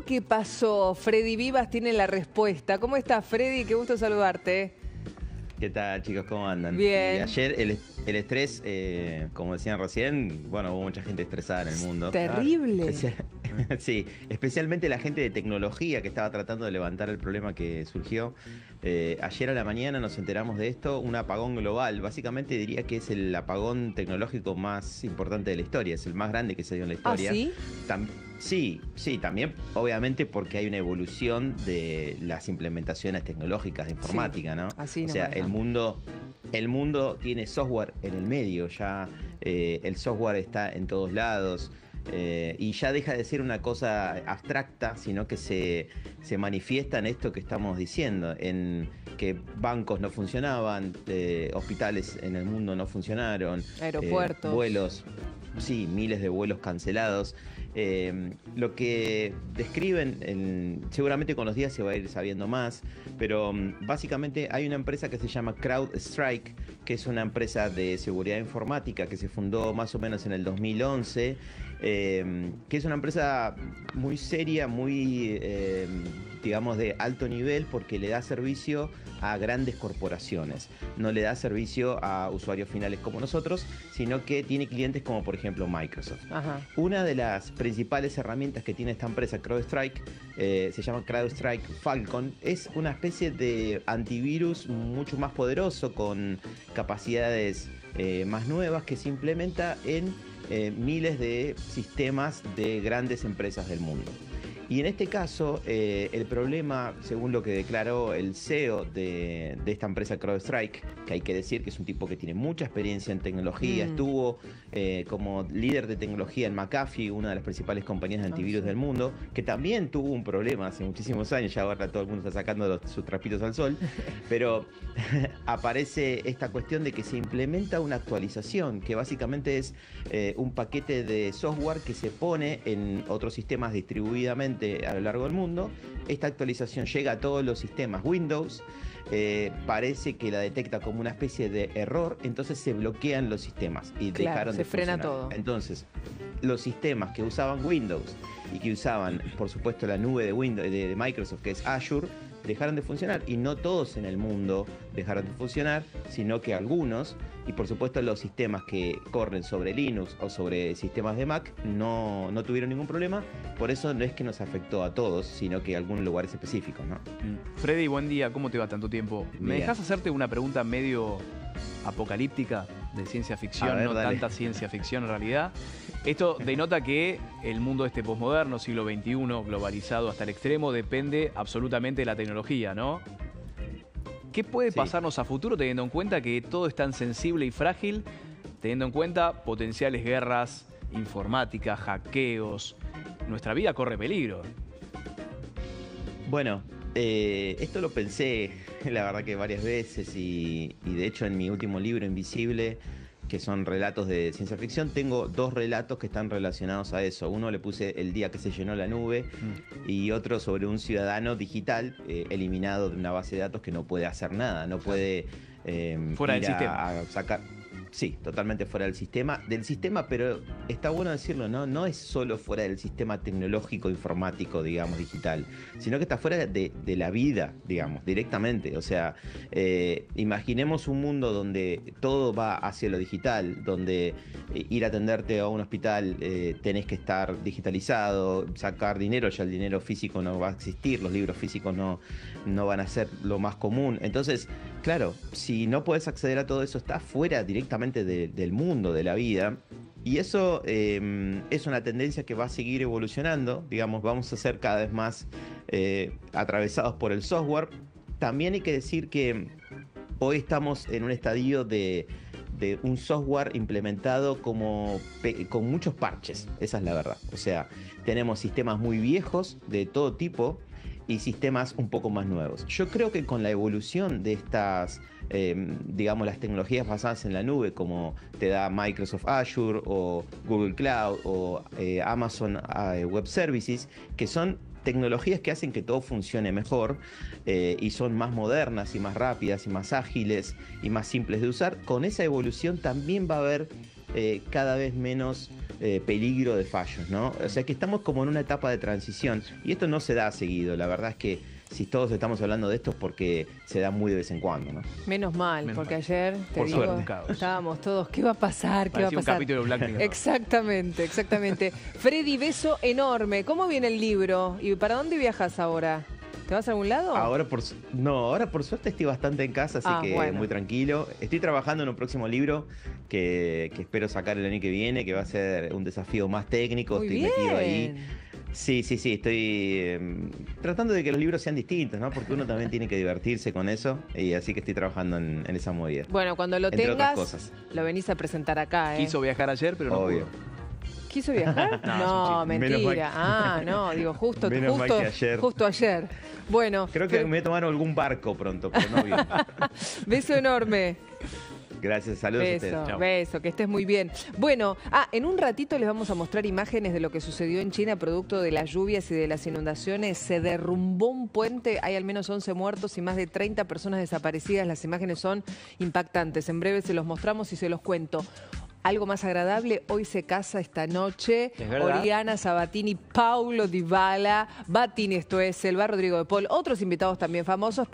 lo que pasó? Freddy Vivas tiene la respuesta. ¿Cómo estás, Freddy? Qué gusto saludarte. ¿Qué tal, chicos? ¿Cómo andan? Bien. Y ayer el estrés, como decían recién, bueno, hubo mucha gente estresada en el mundo. Terrible. Sí, especialmente la gente de tecnología que estaba tratando de levantar el problema que surgió. Ayer a la mañana nos enteramos de esto, un apagón global. Básicamente diría que es el apagón tecnológico más importante de la historia, es el más grande que se dio en la historia. ¿Ah, sí? Sí, también obviamente porque hay una evolución de las implementaciones tecnológicas de informática, ¿no? Así o sea, nomás, el mundo tiene software en el medio, ya el software está en todos lados. Y ya deja de ser una cosa abstracta, sino que se manifiesta en esto que estamos diciendo, en que bancos no funcionaban, hospitales en el mundo no funcionaron, aeropuertos, vuelos, sí, miles de vuelos cancelados. Lo que describen, seguramente con los días se va a ir sabiendo más, pero básicamente hay una empresa que se llama CrowdStrike, que es una empresa de seguridad informática que se fundó más o menos en el 2011, que es una empresa muy seria, muy, digamos, de alto nivel, porque le da servicio a grandes corporaciones. No le da servicio a usuarios finales como nosotros, sino que tiene clientes como, por ejemplo, Microsoft. Ajá. Una de las principales herramientas que tiene esta empresa, CrowdStrike, se llama CrowdStrike Falcon. Es una especie de antivirus mucho más poderoso, con capacidades más nuevas, que se implementa en miles de sistemas de grandes empresas del mundo. Y en este caso, el problema, según lo que declaró el CEO de esta empresa CrowdStrike, que hay que decir que es un tipo que tiene mucha experiencia en tecnología, estuvo como líder de tecnología en McAfee, una de las principales compañías de antivirus del mundo, que también tuvo un problema hace muchísimos años, ya ahora todo el mundo está sacando sus trapitos al sol, pero aparece esta cuestión de que se implementa una actualización, que básicamente es un paquete de software que se pone en otros sistemas distribuidamente a lo largo del mundo. Esta actualización llega a todos los sistemas Windows, parece que la detecta como una especie de error, entonces se bloquean los sistemas y dejaron de funcionar. Se frena todo. Entonces, los sistemas que usaban Windows y que usaban, por supuesto, la nube de Windows, de Microsoft, que es Azure, dejaron de funcionar. Y no todos en el mundo dejaron de funcionar, sino que algunos, y por supuesto los sistemas que corren sobre Linux o sobre sistemas de Mac no tuvieron ningún problema. Por eso no es que nos afectó a todos, sino que a algunos lugares específicos, ¿no? Freddy, buen día, ¿cómo te va tanto tiempo? ¿Me Bien. dejas hacerte una pregunta medio apocalíptica, de ciencia ficción, A ver, no dale. tanta ciencia ficción en realidad? Esto denota que el mundo este posmoderno, siglo XXI, globalizado hasta el extremo, depende absolutamente de la tecnología, ¿no? ¿Qué puede pasarnos a futuro teniendo en cuenta que todo es tan sensible y frágil, teniendo en cuenta potenciales guerras informáticas, hackeos? Nuestra vida corre peligro. Bueno, esto lo pensé, la verdad, que varias veces, y de hecho en mi último libro, Invisible, que son relatos de ciencia ficción, tengo dos relatos que están relacionados a eso. Uno le puse El día que se llenó la nube, y otro sobre un ciudadano digital eliminado de una base de datos que no puede hacer nada, no puede Fuera ir del sistema. a sacar... Sí, totalmente fuera del sistema, pero está bueno decirlo, ¿no? No es solo fuera del sistema tecnológico, informático, digamos, digital, sino que está fuera de la vida, digamos, directamente. O sea, imaginemos un mundo donde todo va hacia lo digital, donde ir a atenderte a un hospital tenés que estar digitalizado, sacar dinero, ya el dinero físico no va a existir, los libros físicos no van a ser lo más común. Entonces, claro, si no podés acceder a todo eso, está fuera directamente del mundo, de la vida. Y eso es una tendencia que va a seguir evolucionando. Digamos, vamos a ser cada vez más atravesados por el software. También hay que decir que hoy estamos en un estadio de un software implementado con muchos parches. Esa es la verdad. O sea, tenemos sistemas muy viejos de todo tipo y sistemas un poco más nuevos. Yo creo que con la evolución de estas, digamos, las tecnologías basadas en la nube, como te da Microsoft Azure o Google Cloud o Amazon Web Services, que son tecnologías que hacen que todo funcione mejor y son más modernas y más rápidas y más ágiles y más simples de usar, con esa evolución también va a haber cada vez menos peligro de fallos, ¿no? O sea que estamos como en una etapa de transición y esto no se da seguido. La verdad es que si todos estamos hablando de esto es porque se da muy de vez en cuando, ¿no? Menos mal, porque ayer, Por suerte. estábamos todos, ¿qué va a pasar? ¿Qué va a Parecía un pasar? capítulo de Black Mirror. Exactamente, exactamente. Freddy, beso enorme. ¿Cómo viene el libro? ¿Y para dónde viajas ahora? ¿Te vas a algún lado? Ahora por suerte estoy bastante en casa, así que bueno. muy tranquilo. Estoy trabajando en un próximo libro que espero sacar el año que viene, que va a ser un desafío más técnico. Muy Estoy metido ahí. bien. Sí, estoy tratando de que los libros sean distintos, ¿no? Porque uno también tiene que divertirse con eso, y así que estoy trabajando en esa movida. Bueno, cuando lo Entre otras tengas, cosas. lo venís a presentar acá, ¿eh? Quiso viajar ayer, pero no Obvio. pudo. ¿Quiso viajar? No, No, es un chiste. Menos mentira. Ah, no, digo, justo ayer. Bueno, Creo que me voy a tomar algún barco pronto, pero no bien. beso enorme. Gracias, saludos a ustedes. Beso, Chao. beso, que estés muy bien. Bueno, en un ratito les vamos a mostrar imágenes de lo que sucedió en China producto de las lluvias y de las inundaciones. Se derrumbó un puente, hay al menos 11 muertos y más de 30 personas desaparecidas. Las imágenes son impactantes. En breve se los mostramos y se los cuento. Algo más agradable, hoy se casa esta noche ¿Es verdad? Oriana Sabatini, Paulo Dybala, Batini, esto es, va Rodrigo de Paul, otros invitados también famosos.